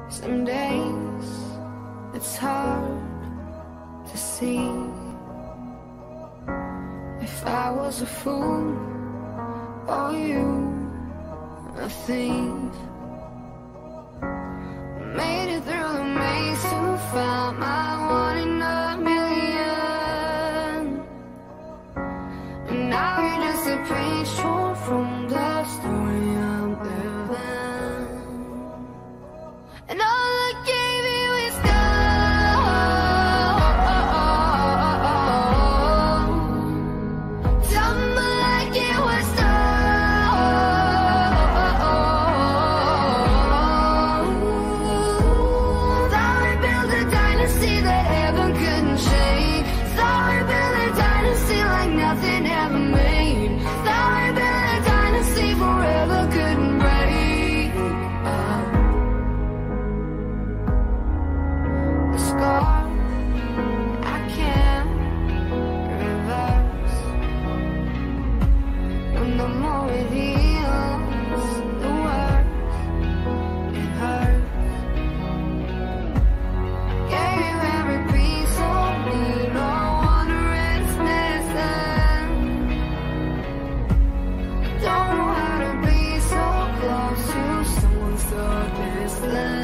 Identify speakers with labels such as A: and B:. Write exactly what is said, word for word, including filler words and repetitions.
A: Some days it's hard to see. If I was a fool or you a thief, made it through the maze to find my one in a million. And now you're just a page torn from the story I'm living. And all I gave you is gold. Tell me like it was done. Thought we built a dynasty that heaven couldn't shake. Thought we built a dynasty like nothing ever made. Thought we built a dynasty forever couldn't break. uh. Scar I can't reverse. And the more it heals, the worse it hurts. Gave you every piece of me, no wonder it's missing. Don't know how to be so close to someone so distant.